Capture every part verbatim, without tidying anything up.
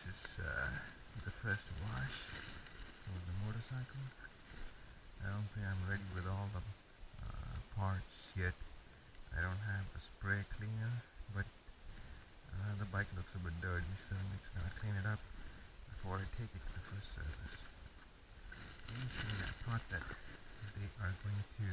This is uh, the first wash for the motorcycle. I don't think I'm ready with all the uh, parts yet. I don't have a spray cleaner, but uh, the bike looks a bit dirty, so I'm just gonna clean it up before I take it to the first service. Initially, I thought that they are going to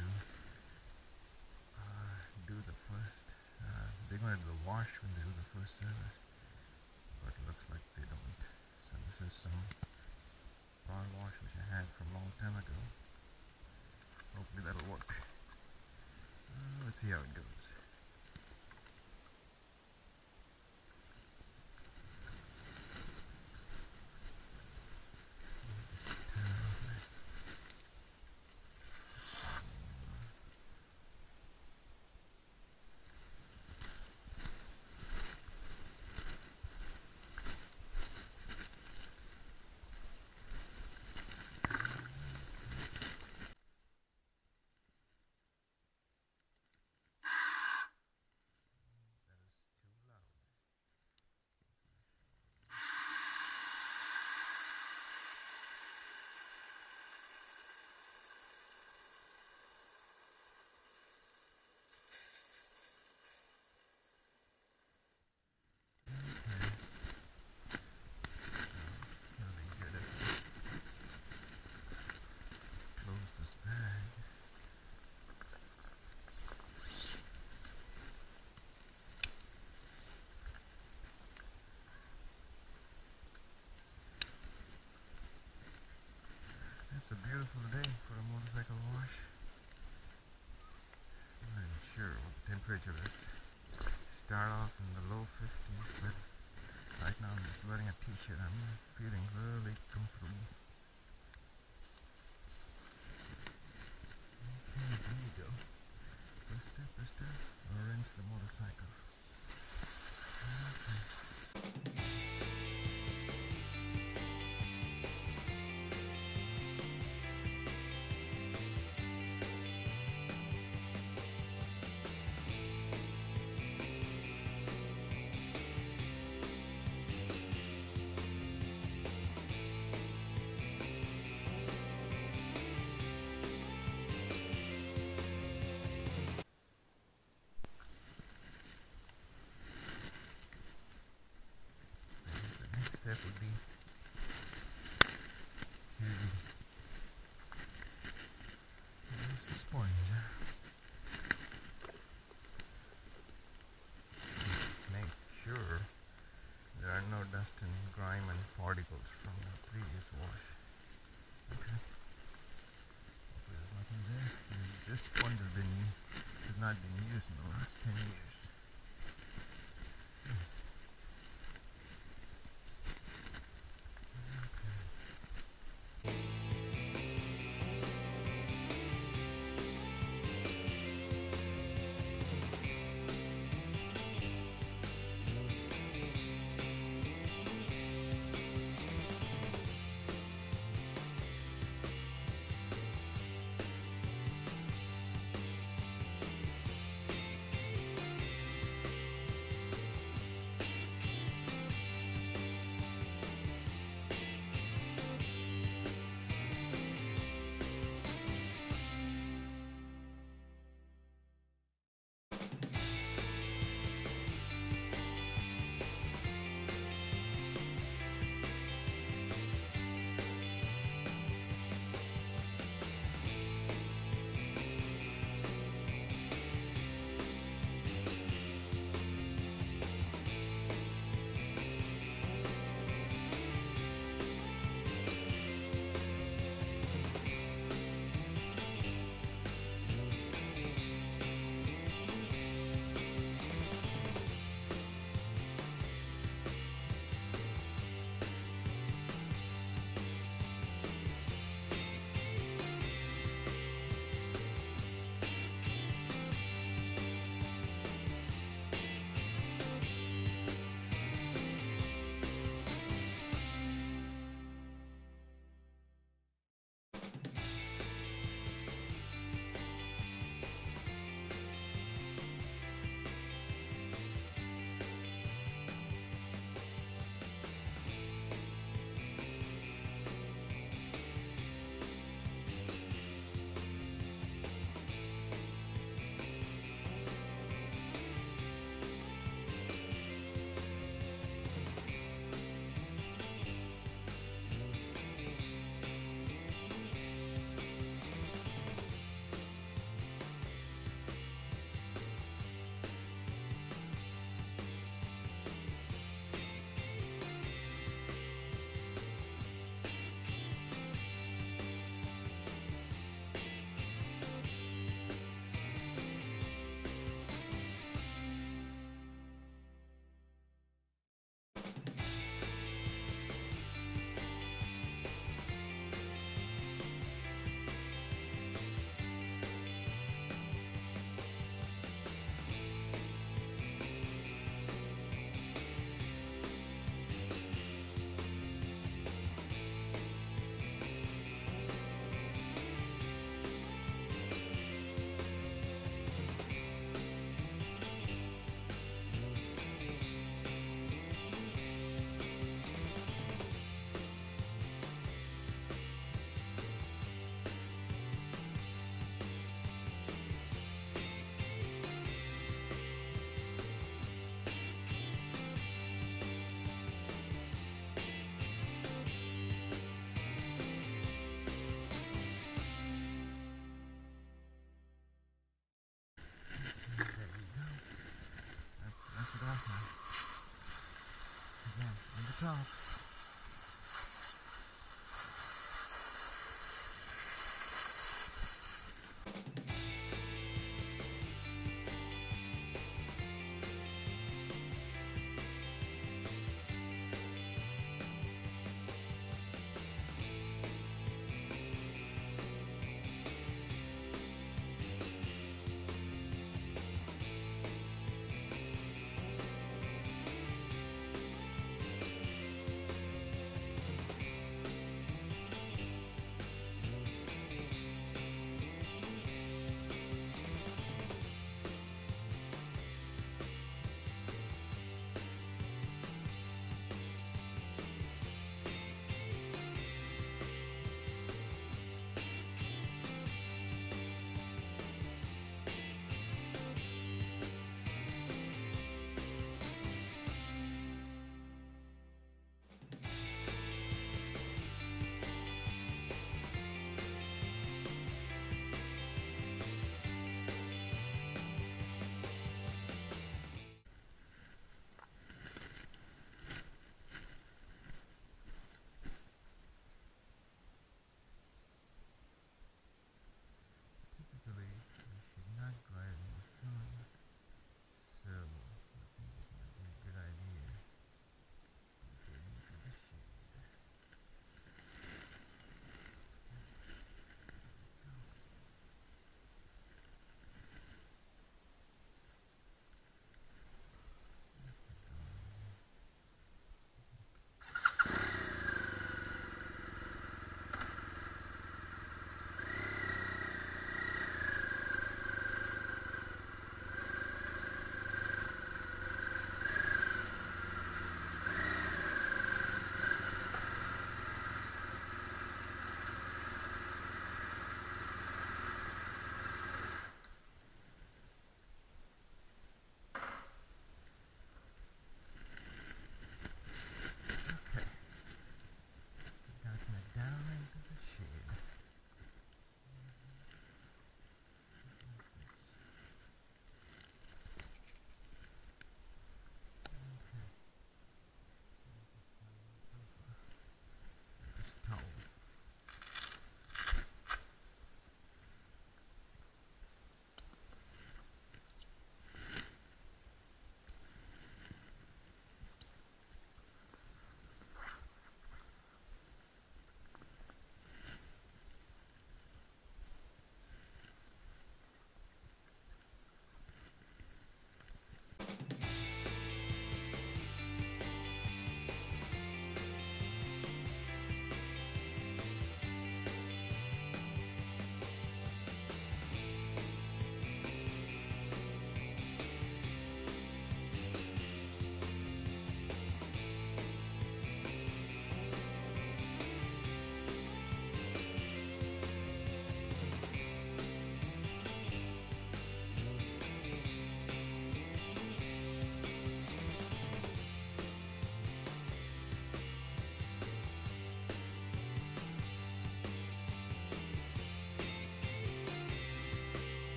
uh, do the first, uh, they're going to do the wash when they do the first service, but it looks like they don't. So this is some bar wash which I had from a long time ago. Hopefully that'll work. Uh, let's see how it goes. It's a beautiful day for a motorcycle wash. I'm not even sure what the temperature is. Start off in the low fifties, but right now I'm just wearing a t-shirt. I'm feeling really comfortable. Okay, there you go. First step is to rinse the motorcycle. Okay. Step would be to use the sponge. Just make sure there are no dust and grime and particles from the previous wash. Okay. Hopefully there's nothing there. This sponge has been has not been used in the last ten years.